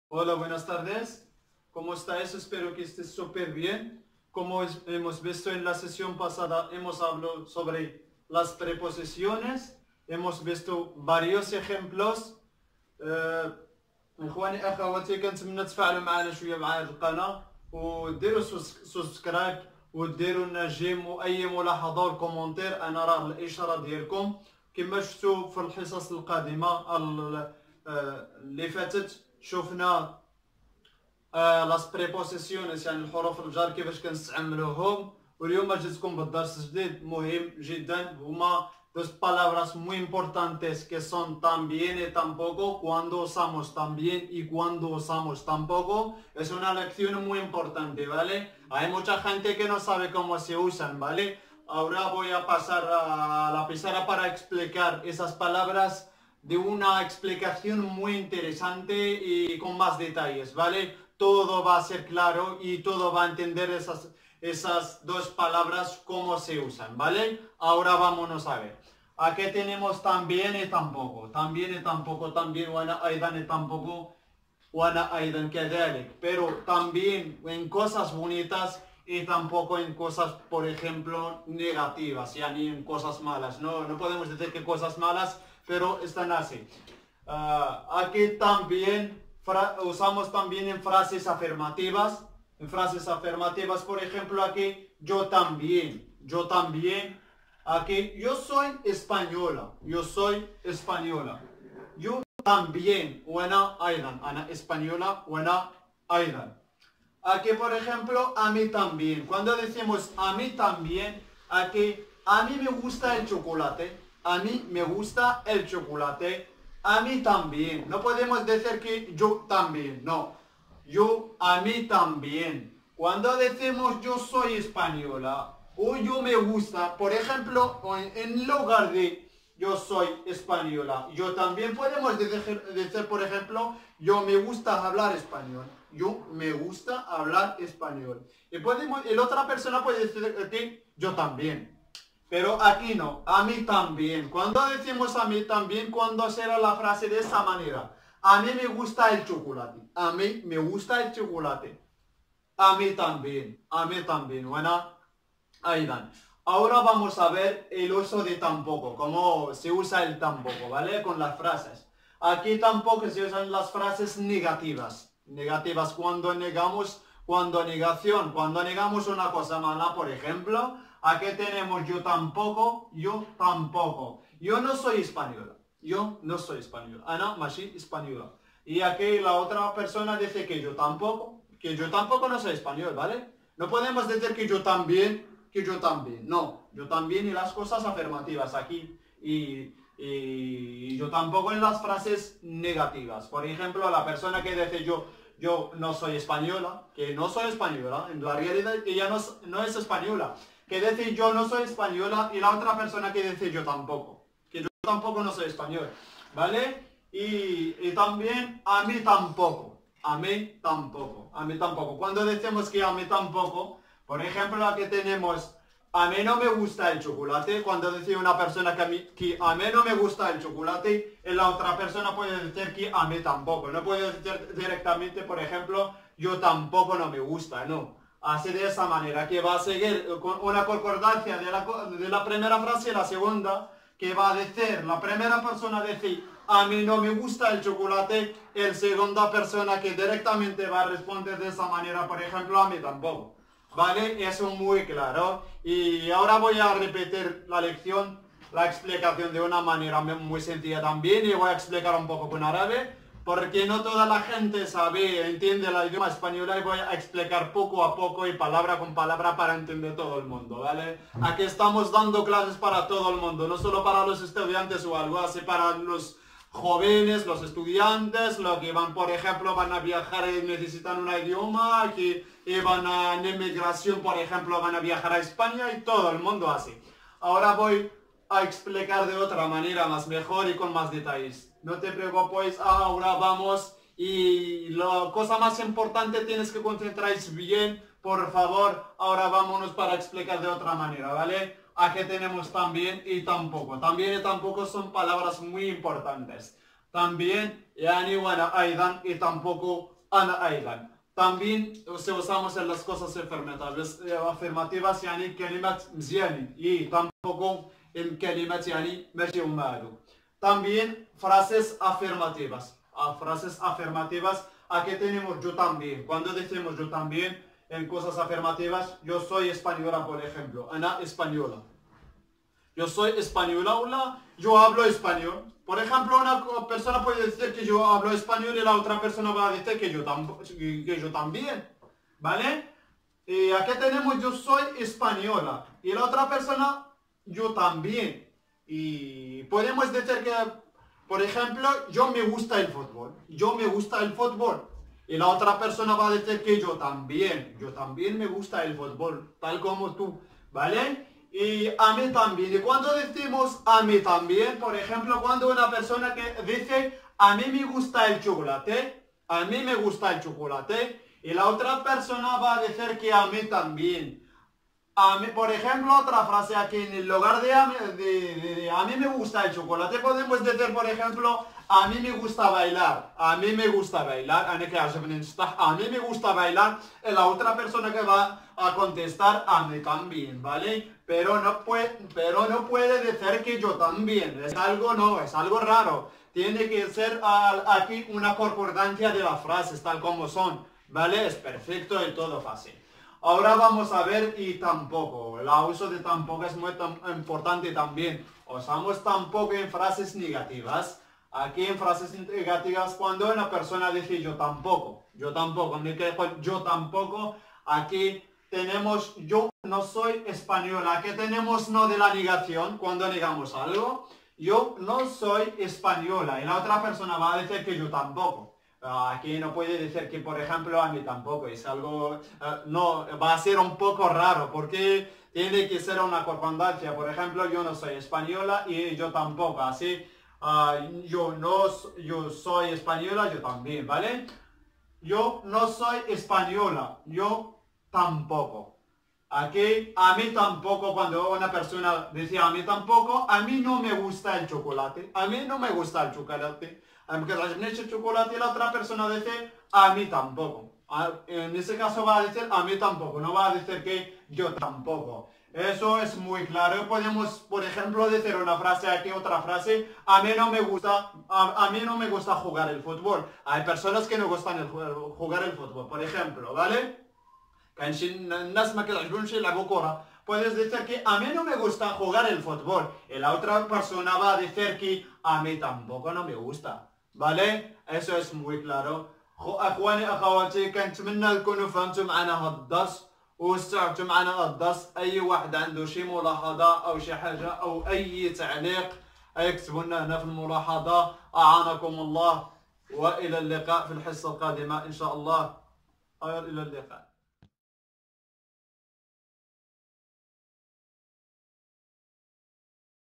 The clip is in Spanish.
Hola, buenas tardes. ¿Cómo estáis? Espero que estés súper bien. Como hemos visto en la sesión pasada, hemos hablado sobre las preposiciones. Hemos visto varios ejemplos. آه، إخواني أخواتي كنتمنى تفاعلوا معنا شوية مع هذه القناة وديروا سبسكرايب وديروا لنا جيم وأي ملاحظة والكومنتير. أنا راه الإشارة ديالكم كما شفتوا في الحصص القادمة اللي فاتت شفنا لاس بريبوسيسيونيس يعني الحروف الجر كيفاش كنستعملوهم. واليوم جيتكم بالدرس جديد مهم جدا هما dos palabras muy importantes que son también y tampoco, cuando usamos también y cuando usamos tampoco. Es una lección muy importante, ¿vale? Hay mucha gente que no sabe cómo se usan, ¿vale? Ahora voy a pasar a la pizarra para explicar esas palabras de una explicación muy interesante y con más detalles, ¿vale? Todo va a ser claro y todo va a entender esas dos palabras cómo se usan, ¿vale? Ahora vámonos a ver. Aquí tenemos también y tampoco, también y tampoco, también وانا ايضا y tampoco وانا ايضا كذلك, pero también en cosas bonitas y tampoco en cosas, por ejemplo, negativas, ya ni en cosas malas. No podemos decir que cosas malas, pero están así. Aquí también usamos también en frases afirmativas. En frases afirmativas, por ejemplo, aquí yo también. Aquí yo soy española, yo también, وانا أيضا, أنا española, وانا أيضا. Aquí, por ejemplo, a mí también. Cuando decimos a mí también, aquí a mí me gusta el chocolate, a mí me gusta el chocolate, a mí también. No podemos decir que yo también, no. Yo, a mí también. Cuando decimos yo soy española o yo me gusta, por ejemplo, en lugar de yo soy española, yo también podemos decir, por ejemplo, yo me gusta hablar español. Yo me gusta hablar español. Y la otra persona puede decir que yo también. Pero aquí no, a mí también. Cuando decimos a mí también, cuando será la frase de esa manera. A mí me gusta el chocolate. A mí me gusta el chocolate. A mí también. A mí también. Bueno, Aidan. Ahora vamos a ver el uso de tampoco. Cómo se usa el tampoco, ¿vale? Con las frases. Aquí tampoco se usan las frases negativas. Negativas cuando negamos, cuando negamos una cosa mala, por ejemplo. Aquí tenemos yo tampoco. Yo no soy española. Yo no soy española. Ana mashi española. Y aquí la otra persona dice que yo tampoco no soy español, ¿vale? No podemos decir que yo también. No, yo también y las cosas afirmativas aquí. Y yo tampoco en las frases negativas. Por ejemplo, la persona que dice yo no soy española, que no soy española, en la realidad ella no es española. Que dice yo no soy española y la otra persona que dice yo tampoco. Que yo tampoco no soy español, ¿vale? Y también a mí tampoco. A mí tampoco. Cuando decimos que a mí tampoco, por ejemplo, aquí tenemos a mí no me gusta el chocolate. Cuando dice una persona que a mí no me gusta el chocolate, y la otra persona puede decir que a mí tampoco. No puede decir directamente, por ejemplo, yo tampoco no me gusta, no. Así de esa manera, que va a seguir con una concordancia de la primera frase y la segunda, que va a decir, la primera persona decir, a mí no me gusta el chocolate, el segunda persona que directamente va a responder de esa manera, por ejemplo, a mí tampoco. ¿Vale? Eso muy claro. Y ahora voy a repetir la lección, la explicación de una manera muy sencilla también, y voy a explicar un poco con árabe, porque no toda la gente entiende el idioma español, y voy a explicar poco a poco y palabra con palabra para entender todo el mundo, ¿vale? Aquí estamos dando clases para todo el mundo, no solo para los estudiantes o algo así, para los jóvenes, los estudiantes, los que van, por ejemplo, van a viajar y necesitan un idioma, que van en emigración, por ejemplo, van a viajar a España, y todo el mundo así. Ahora voy a explicar de otra manera, más mejor y con más detalles. No te preocupes, ahora vamos, y la cosa más importante, tienes que concentraros bien, por favor. Ahora vámonos para explicar de otra manera, ¿vale? Aquí tenemos también y tampoco. También y tampoco son palabras muy importantes. También, yani, bueno, aidan y tampoco أنا أيضا. También se usamos en las cosas afirmativas يعني كلمة مزيانين y tampoco en كلمة يعني ماشي هما هادو. También frases afirmativas. Frases afirmativas. Aquí tenemos yo también. Cuando decimos yo también en cosas afirmativas, yo soy española, por ejemplo. Ana española. Yo soy española o yo hablo español. Por ejemplo, una persona puede decir que yo hablo español y la otra persona va a decir que yo también. ¿Vale? Y aquí tenemos yo soy española y la otra persona yo también. Y podemos decir que, por ejemplo, yo me gusta el fútbol. Yo me gusta el fútbol. Y la otra persona va a decir que yo también me gusta el fútbol, tal como tú, ¿vale? Y a mí también. Y cuando decimos a mí también, por ejemplo, cuando una persona que dice a mí me gusta el chocolate, a mí me gusta el chocolate, y la otra persona va a decir que a mí también. A mí, por ejemplo, otra frase aquí, en el lugar de a mí me gusta el chocolate, podemos decir, por ejemplo, a mí me gusta bailar, a mí me gusta bailar, a mí me gusta bailar, y la otra persona que va a contestar a mí también, ¿vale? Pero no puede decir que yo también, es algo raro, tiene que ser aquí una concordancia de las frases tal como son, ¿vale? Es perfecto y todo fácil. Ahora vamos a ver y tampoco. El uso de tampoco es muy importante también. Usamos tampoco en frases negativas. Aquí en frases negativas cuando una persona dice yo tampoco, aquí tenemos yo no soy española. Aquí tenemos no de la negación cuando negamos algo. Yo no soy española y la otra persona va a decir que yo tampoco. Aquí no puede decir que, por ejemplo, a mí tampoco. Es algo, no, va a ser un poco raro porque tiene que ser una concordancia. Por ejemplo, yo no soy española y yo tampoco. Así, yo soy española, yo también, ¿vale? Yo no soy española, yo tampoco. Aquí, a mí tampoco, cuando una persona decía a mí tampoco, a mí no me gusta el chocolate. A mí no me gusta el chocolate. Aunque el chocolate y la otra persona dice a mí tampoco. En ese caso va a decir a mí tampoco, no va a decir que yo tampoco. Eso es muy claro. Podemos, por ejemplo, decir una frase aquí, otra frase. A mí no me gusta jugar el fútbol. Hay personas que no gustan jugar el fútbol, por ejemplo, ¿vale? Puedes decir que a mí no me gusta jugar el fútbol. Y la otra persona va a decir que a mí tampoco no me gusta. ¿Vale? Eso es muy claro. أخواني أخواتي كنتمنى تكونوا فهمتوا معنا هاد الدرس واستوعبتوا معنا هاد الدرس. أي واحد عنده شي ملاحظة أو شي حاجة أو أي تعليق اكتبوا لنا هنا في الملاحظة. أعانكم الله وإلى اللقاء في الحصة القادمة إن شاء الله. إلى اللقاء.